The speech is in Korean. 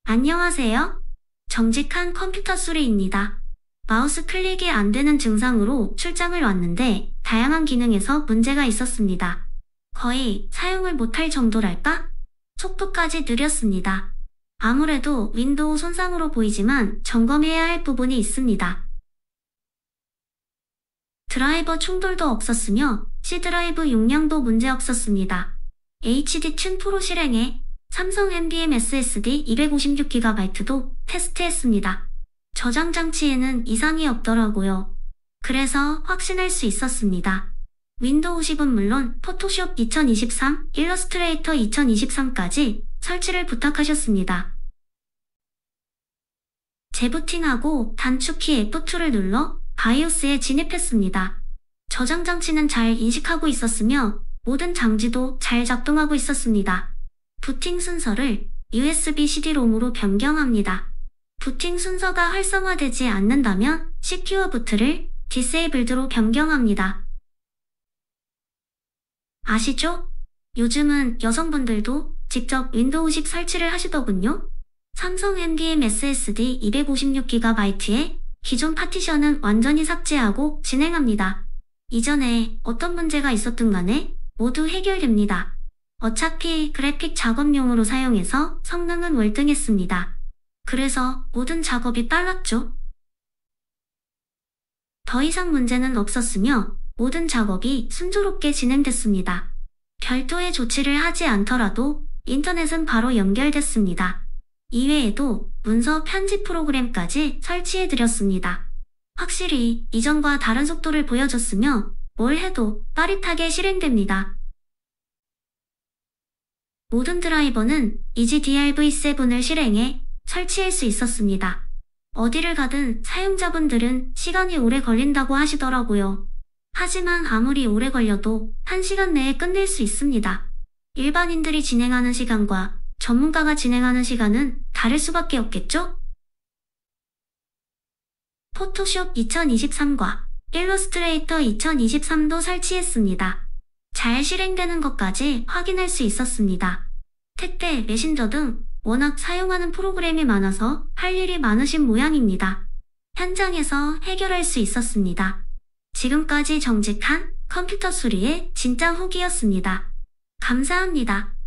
안녕하세요. 정직한 컴퓨터 수리입니다. 마우스 클릭이 안 되는 증상으로 출장을 왔는데 다양한 기능에서 문제가 있었습니다. 거의 사용을 못할 정도랄까? 속도까지 느렸습니다. 아무래도 윈도우 손상으로 보이지만 점검해야 할 부분이 있습니다. 드라이버 충돌도 없었으며 C 드라이브 용량도 문제 없었습니다. HD 튠 프로 실행에 삼성 NVMe SSD 256GB도 테스트했습니다. 저장 장치에는 이상이 없더라고요. 그래서 확신할 수 있었습니다. 윈도우 10은 물론 포토숍 2023, 일러스트레이터 2023까지 설치를 부탁하셨습니다. 재부팅하고 단축키 F2를 눌러 바이오스에 진입했습니다. 저장 장치는 잘 인식하고 있었으며 모든 장치도 잘 작동하고 있었습니다. 부팅 순서를 USB-CD-ROM으로 변경합니다. 부팅 순서가 활성화되지 않는다면 시큐어 부트를 디세이블드로 변경합니다. 아시죠? 요즘은 여성분들도 직접 윈도우 10 설치를 하시더군요. 삼성 NVMe SSD 256GB에 기존 파티션은 완전히 삭제하고 진행합니다. 이전에 어떤 문제가 있었든 간에 모두 해결됩니다. 어차피 그래픽 작업용으로 사용해서 성능은 월등했습니다. 그래서 모든 작업이 빨랐죠. 더 이상 문제는 없었으며 모든 작업이 순조롭게 진행됐습니다. 별도의 조치를 하지 않더라도 인터넷은 바로 연결됐습니다. 이외에도 문서 편집 프로그램까지 설치해드렸습니다. 확실히 이전과 다른 속도를 보여줬으며 뭘 해도 빠릿하게 실행됩니다. 모든 드라이버는 EGDRv7을 실행해 설치할 수 있었습니다. 어디를 가든 사용자분들은 시간이 오래 걸린다고 하시더라고요. 하지만 아무리 오래 걸려도 1시간 내에 끝낼 수 있습니다. 일반인들이 진행하는 시간과 전문가가 진행하는 시간은 다를 수밖에 없겠죠? 포토숍 2023과 일러스트레이터 2023도 설치했습니다. 잘 실행되는 것까지 확인할 수 있었습니다. 택배, 메신저 등 워낙 사용하는 프로그램이 많아서 할 일이 많으신 모양입니다. 현장에서 해결할 수 있었습니다. 지금까지 정직한 컴퓨터 수리의 진짜 후기였습니다. 감사합니다.